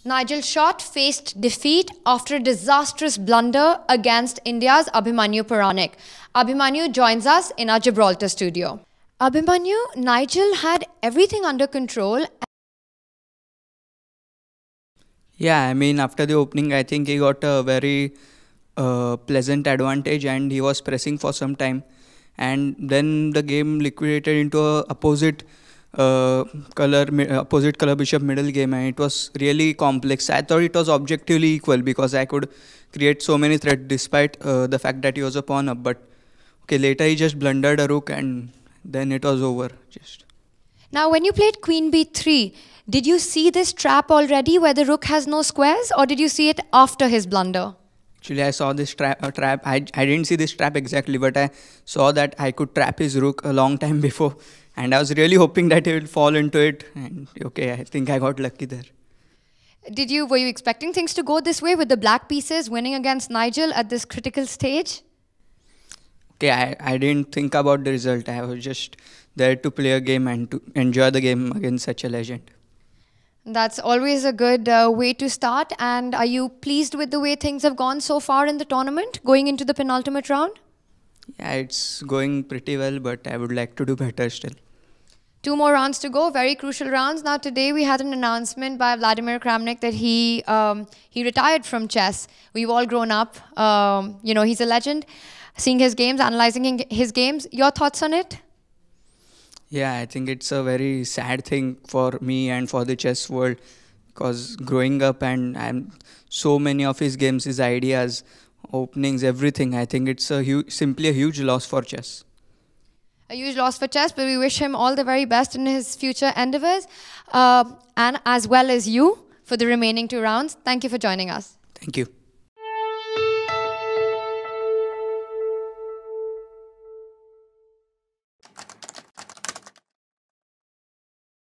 Nigel Shot faced defeat after a disastrous blunder against India's Abhimanyu Puranik. Abhimanyu joins us in our Gibraltar studio. Abhimanyu, Nigel had everything under control. Yeah, I mean, after the opening, I think he got a very pleasant advantage and he was pressing for some time. And then the game liquidated into a opposite color bishop middle game, and it was really complex. I thought it was objectively equal because I could create so many threats despite the fact that he was a pawn up. But okay, later he just blundered a rook and then it was over. Now, when you played queen b3, did you see this trap already where the rook has no squares, or did you see it after his blunder? Actually, I saw this trap. I didn't see this trap exactly, but I saw that I could trap his rook a long time before. And I was really hoping that he would fall into it. And okay, I think I got lucky there. Were you expecting things to go this way with the black pieces winning against Nigel at this critical stage? Okay, I didn't think about the result. I was just there to play a game and to enjoy the game against such a legend. That's always a good way to start. And are you pleased with the way things have gone so far in the tournament, going into the penultimate round? Yeah, it's going pretty well, but I would like to do better still. 2 more rounds to go, very crucial rounds. Now today we had an announcement by Vladimir Kramnik that he retired from chess. We've all grown up. He's a legend. Seeing his games, analyzing his games. Your thoughts on it? Yeah, I think it's a very sad thing for me and for the chess world, because growing up and so many of his games, his ideas, openings, everything, I think it's simply a huge loss for chess. A huge loss for chess, but we wish him all the very best in his future endeavors, and as well as you for the remaining 2 rounds. Thank you for joining us. Thank you.